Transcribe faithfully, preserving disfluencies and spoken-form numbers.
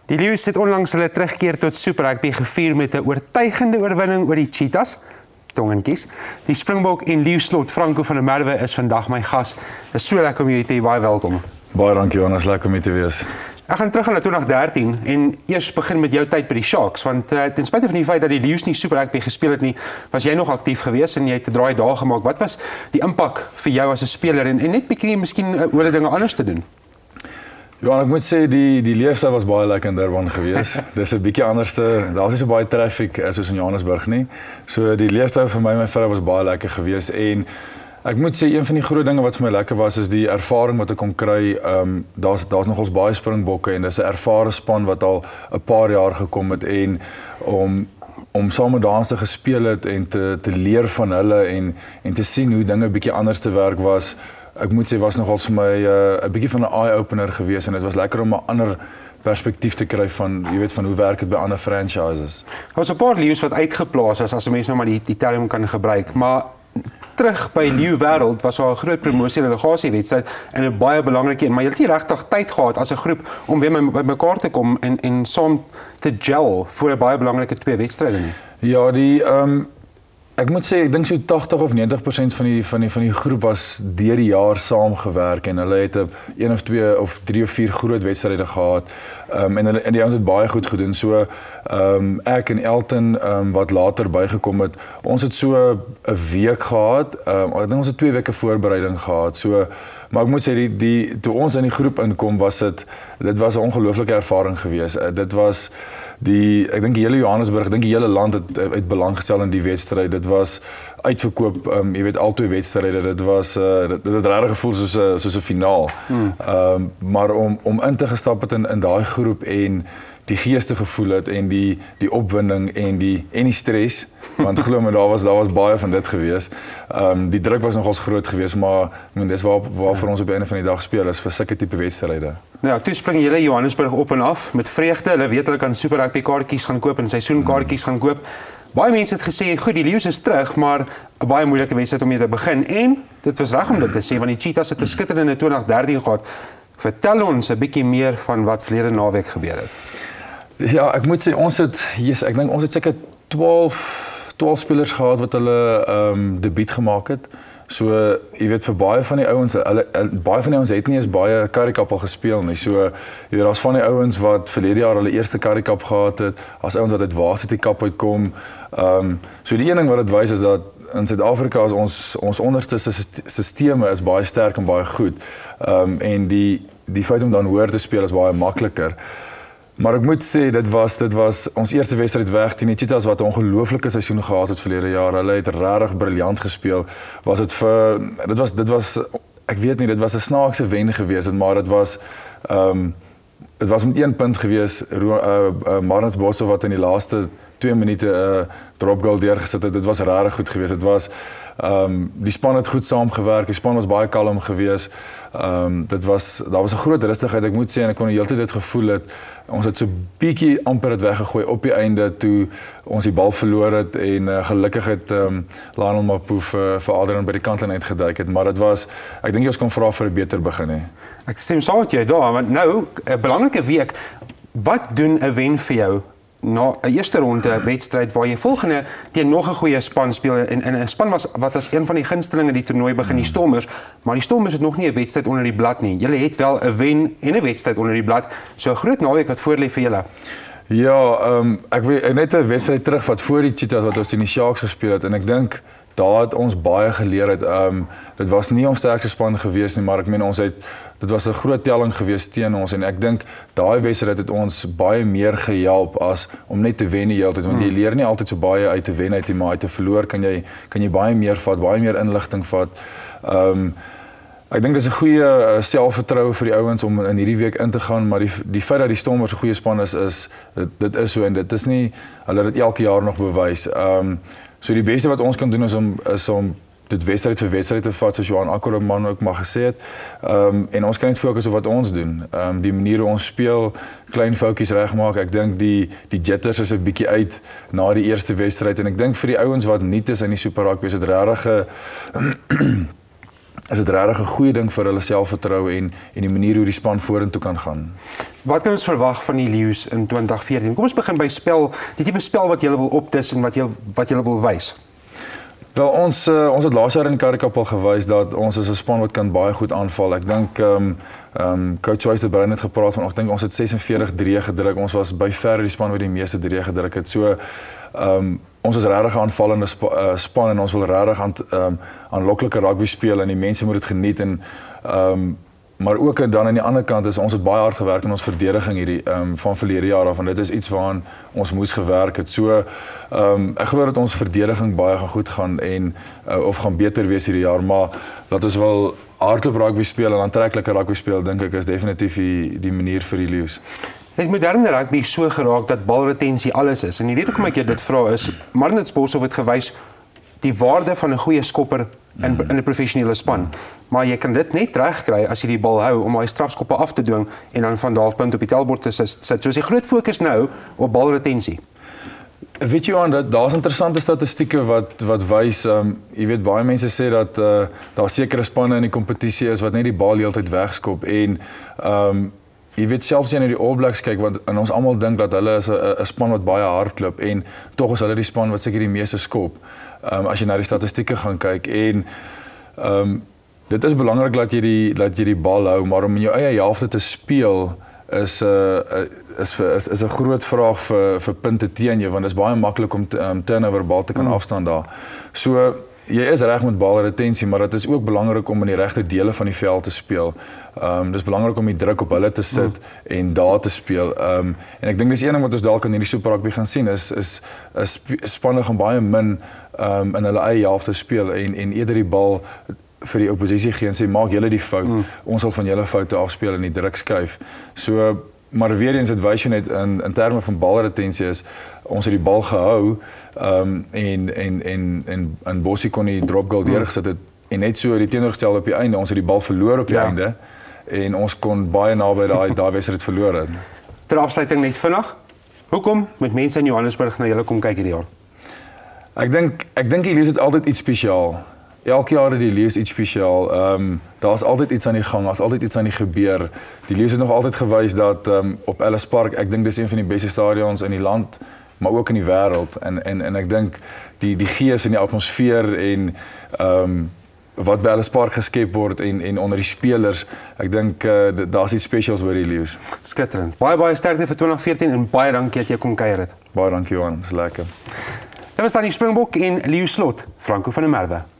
Die Leeus het onlangs hulle terugkeer tot Superrugby gevier met 'n oortuigende oorwinning oor die Cheetahs. Tongenkies. Die Springbok en Leeus-slot Franco van die Merwe is vandag my gas. Dit is so lekker om julle te hê, baie welkom. Baie dankie Jonas, lekker om hier te wees. Ek gaan terug aan twintig dertien en eers begin met jou tyd by die Sharks, want uh, ten spyte van die feit dat die Leeus nie Superrugby gespeel het nie, was jy nog aktief geweest en jy het 'n draai daar gemaak. Wat was die impak vir jou as 'n speler en, en net bietjie miskien uh, oor dinge anders te doen? Ja, ek moet sê die die leefstyl was baie lekker in Durban geweest. Dis 'n bietjie anderste. Daar's nie so baie traffic soos in Johannesburg nie. So die leefstyl vir my en my vrou was baie lekker geweest en ek moet sê een van die groot dinge wat vir my lekker was is die ervaring wat ek kon kry. Ehm um, daar's daar's nogals baie Springbokke en dis 'n ervare span wat al 'n paar jaar gekom het en om om saam met dans te gespeel het en te te leer van hulle en en te sien hoe dinge bietjie anders te werk was. Ek moet sê was nogals vir my 'n uh, bietjie van 'n eye-opener geweest en dit was lekker om 'n ander perspektief te kry van, jy weet, van hoe werk dit by ander franchises. Daar was 'n paar Leeus wat uitgeplaas is as 'n mens nou maar die die term kan gebruik, maar terug by Leeu wêreld was daar 'n groot promosie en relegasiewedstryd en 'n baie belangrike een, maar jy het nie regtig tyd gehad as 'n groep om weer by mekaar te kom en en saam te gel vir 'n baie belangrike twee wedstryde nie. Ja, die ehm um, ek moet sê ek dink so tagtig of negentig persent van die van die van die groep was deur die jaar saamgewerk en hulle het 'n een of twee of drie of vier groot wedstryde gehad. Ehm um, en hulle en die ouens het baie goed gedoen. So ehm um, ek en Elton ehm um, wat later bygekom het, ons het so 'n week gehad. Ehm um, ek dink ons het twee weke voorbereiding gehad. So maar ek moet sê die die toe ons in die groep inkom was dit dit was 'n ongelooflike ervaring geweest. Uh, dit was die ek dink die hele Johannesburg, ek dink die hele land het het belang gestel in die wedstryd. Dit was uitverkoop, um, jy weet al twee wedstryde. Dit was uh, dit, dit het regtig gevoel soos 'n soos 'n finaal. Hmm. Um, maar om om in te gestap het in in daai groep en die geeste gevoel het en die die opwinding en die en die stres, want glo my daar was daar was baie van dit gewees. Ehm um, die druk was nogals groot geweest, maar ek meen dis waar waar vir ons op die einde van die dag speel is vir sulke tipe wedstryde. Nou ja, toe spring julle Johannesburg op en af met vreugde. Hulle weet hulle kan Superrugby kaartjies gaan koop en seisoenkaartjies gaan koop. Baie mense het gesê, goed, die Leeus is terug, maar 'n baie moeilike wedstryd om mee te begin en dit was reg om dit te sê want die Cheetahs het 'n skitterende twintig dertien gehad. Vertel ons 'n bietjie meer van wat verlede naweek gebeur het. Ja, ek moet sê ons het yes, ek dink ons het seker twaalf twaalf spelers gehad wat hulle ehm um, debuut gemaak het. So jy weet vir baie van die ouens, hulle baie van die ouens het nie eens baie Currie Cup al gespeel nie. So jy weet daar's van die ouens wat verlede jaar hulle eerste Currie Cup gehad het, as ouens wat uit Varsity Cup uitkom. Ehm um, so die een ding wat dit wys is dat in Suid-Afrika is ons ons onderste sisteme is baie sterk en baie goed. Ehm um, en die die feit om dan hoër te speel is baie makliker. Maar ek moet sê dit was dit was ons eerste wedstryd weg teen die Cheetahs wat 'n ongelooflike seisoen gehad het verlede jaar. Hulle het regtig briljant gespeel. Was dit vir dit was dit was ek weet nie, dit was 'n snaakse wen geweest, maar dit was ehm um, dit was met een punt geweest. Uh, uh, Marnus Boshoff wat in die laaste twee minute 'n uh, drop goal deurgesit het. Dit was regtig goed geweest. Dit was ehm um, die span het goed saamgewerk. Die span was baie kalm geweest. Ehm um, dit was daar was 'n groot rustigheid. Ek moet sê en ek kon die hele tyd dit gevoel het. Ons het so bietjie amper dit weggegooi op die einde toe ons die bal verloor het en uh, gelukkig het um, Lionel Mapoef uh, vir Adrian by die kantlyn uitgeduik het, maar dit was ek dink jy ons kon vra vir 'n beter begin hè. Ek stem saam met jou daar, want nou 'n belangrike week. Wat doen 'n wen vir jou na 'n eerste ronde wedstryd waar jy volgende teen nog 'n goeie span speel en, en 'n span was wat as een van die gunstelinge die toernooi begin, die Stormers, maar die Stormers het nog nie 'n wedstryd onder die blad nie. Julle het wel 'n wen en 'n wedstryd onder die blad. So 'n groot naweek wat voor lê vir julle. Ja, ehm um, ek weet net 'n wedstryd terug wat voor die Cheetahs wat ons teen die Sharks gespeel het en ek dink daar het ons baie geleer het. Ehm um, dit was nie ons sterkste span gewees nie, maar ek meen ons het dit was 'n groot telling gewees teen ons en ek dink daai wedstryd het ons baie meer gehelp as om net te wen die hele tyd, want jy leer nie altyd so baie uit te wen uit nie, maar uit te verloor kan jy kan jy baie meer vat, baie meer inligting vat. Ehm um, ek dink dis 'n goeie uh, selfvertroue vir die ouens om in hierdie week in te gaan, maar die die feit dat die Stormers 'n goeie span is is dit, dit is so en dit is nie hulle het dit elke jaar nog bewys. Ehm um, so die beste wat ons kan doen is om is om dit wedstryd vir wedstryd te vat soos Johan Akkerman ook maar gesê het. Ehm um, en ons kan net fokus op wat ons doen. Ehm um, die manier hoe ons speel, klein foutjies regmaak. Ek dink die die jitters is 'n bietjie uit na die eerste wedstryd en ek dink vir die ouens wat nuut is in die Superrugby is dit regtig 'n is dit regtig 'n goeie ding vir hulle selfvertroue en en die manier hoe die span vorentoe kan gaan. Wat kan ons verwag van die Leeus in twintig veertien? Kom ons begin by spel, die tipe spel wat julle wil optis en wat julle wat julle wil wys. Wel, ons uh, ons het laas jaar in die Karikap al gewys dat ons is 'n span wat kan baie goed aanval. Ek dink ehm um, ehm um, coach Wys de Bruin het gepraat van, ek dink ons het ses en veertig drie gedruk. Ons was by ver die span wat die meeste drie gedruk het. So ehm um, ons is regtig 'n aanvallende spa, uh, span en ons wil regtig aan ehm um, aanloklike rugby speel en die mense moet dit geniet en ehm um, maar ook dan aan die ander kant is ons het baie hard gewerk in ons verdediging hierdie ehm um, van verlede jaar af en dit is iets waaraan ons moes gewerk het. So ehm um, ek glo dat ons verdediging baie gaan goed gaan en uh, of gaan beter wees hierdie jaar, maar dat ons wel hardloop rugby speel en aantreklike rugby speel, dink ek is definitief die die manier vir die Leeus. Het moderne rugby so geraak dat balretensie alles is. En die rede hoekom ek jou dit vra is, Martin Boshoff het gewys die waarde van 'n goeie skopper in in 'n professionele span. Maar jy kan dit net regkry as jy die bal hou om daai strafskoppe af te dwing en dan van daar af punt op die tellbord te sit. So is die groot fokus nou op balretensie. Weet jy aan dat daar's interessante statistieke wat wat wys, um, jy weet baie mense sê dat uh, daar sekere spanne in die kompetisie is wat net die bal heeltyd wegskop en um, jy weet selfs as jy na die All Blacks kyk, want en ons almal dink dat hulle is 'n span wat baie hardloop en tog is hulle die span wat seker die meeste skop. Um, as jy na die statistieke gaan kyk en um, dit is belangrik dat jy die dat jy die bal hou, maar om in jou eie helfte te speel is 'n uh, is is is 'n groot vraag vir vir punte teen jou want dit is baie maklik om um, turnover bal te kan mm. afstaan daar. So jy is reg met balretensie, maar dit is ook belangrik om in die regte dele van die veld te speel. Ehm um, dis belangrik om die druk op hulle te sit mm. en daar te speel. Ehm um, en ek dink dis een ding wat ons dalk in hierdie Superrugby gaan sien is is is spanne gaan baie min ehm um, in hulle eie helfte speel en en eerder die bal vir die oppositie gee en sê maak julle die fout. Mm. Ons sal van julle foute afspeel en die druk skuif. So maar weer eens het wys jy net in in terme van balretensie is ons het die bal gehou ehm um, en en en en en Bossie kon die drop goal deurgesit het en net so die teenoorgestelde op die einde ons het die bal verloor op die ja. einde en ons kon baie naby daai daai wedstryd verloor het. Ter afsluiting net vinnig. Hoekom moet mense in Johannesburg na julle kom kyk hierdie jaar? Ek dink ek dink die Leeus het altyd iets spesiaal. Elke jaar het die Leeus iets spesiaal. Ehm um, daar's altyd iets aan die gang, daar's altyd iets aan die gebeur. Die Leeus het nog altyd gewys dat ehm um, op Ellis Park, ek dink dis een van die beste stadions in die land, maar ook in die wêreld en en en ek dink die die gees en die atmosfeer en ehm um, wat by Ellis Park geskep word en en onder die spelers, ek dink uh, daar's iets spesiaals by die Leeus. Skitterend. Baie baie sterkte vir twintig veertien en baie dankie dat jy kom kuier het. Baie dankie Johan, dis lekker. Dit was dan die Springbok en Leeus-slot, Franco van der Merwe.